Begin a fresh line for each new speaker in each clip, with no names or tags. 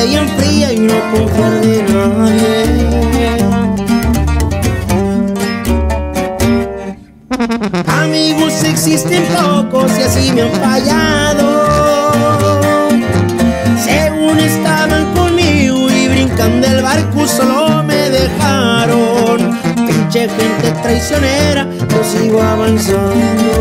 bien fría y no confiar de nadie. Amigos existen pocos y así me han fallado. Según estaban conmigo y brincan del barco solo me dejaron. Pinche gente traicionera, yo sigo avanzando.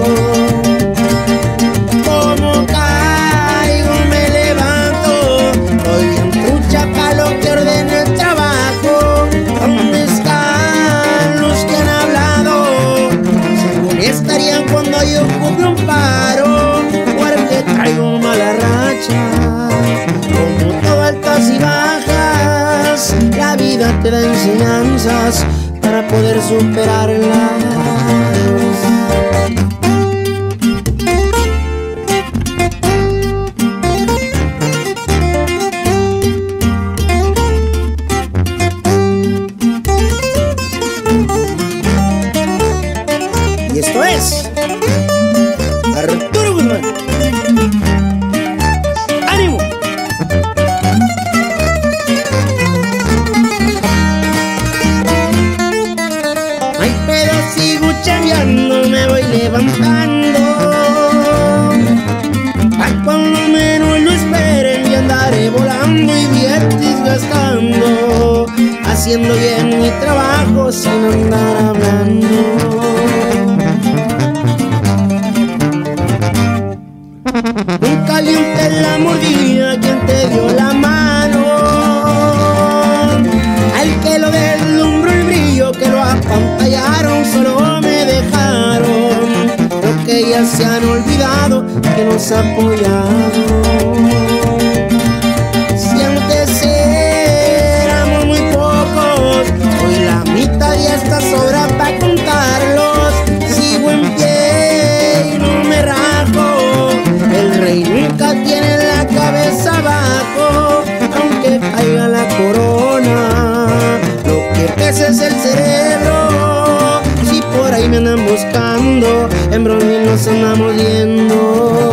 Como caigo me levanto, doy bien trucha pa' lo que ordena el trabajo. ¿Dónde están los que han hablado? Según estarían cuando yo ocupe un paro, porque traigo mala racha. Como todo altas y bajas, la vida te da enseñanzas para poder superarlas. Y esto es Arturo Guzmán. ¡Ánimo! Ay, pero sigo chambeando, me voy levantando. Pa' cuando menos lo esperen, ya andaré volando y billetes gastando, haciendo bien mi trabajo sin andar hablando. Nunca limpes la mordida quien te dio la mano, al que lo deslumbró el brillo, que lo apantallaron, solo me dejaron. Creo que ya se han olvidado que nos ha apoyado. Si antes éramos muy pocos, hoy la mitad ya está sobra para contarlos. Sigo en pie y no me rajo, el rey nunca tiene la cabeza abajo, aunque caiga la corona, lo que pesa es el cerebro. Si por ahí me andan buscando, en Brony nos andamos yendo.